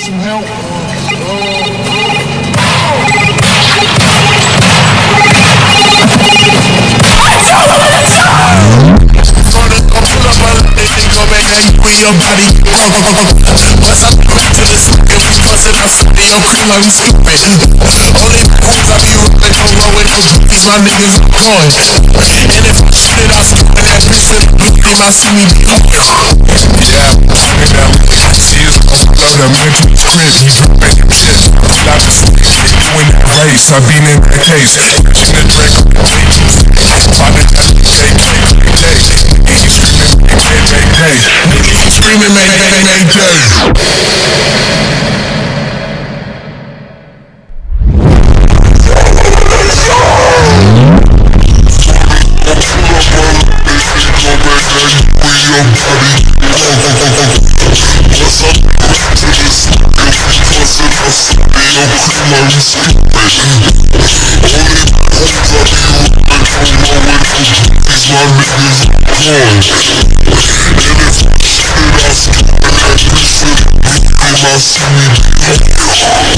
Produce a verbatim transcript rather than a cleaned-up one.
some help? Your body, once I come to this nigga, we bustin' outside of your crew like we stupid. Only hoes I be rolling, don't roll with no booties, my niggas are going. And if I shoot it, I scoop in that bitch to the booty, my see me be on. Yeah, I'm walking down with the tears, I'm blood, I'm in the crib, he drippin' and shit. Like a stick, you in that race, I been in that case. In the track, by the time you take it, day, niggas screaming, day, day, day. Niggas screaming, make, make, make, day. My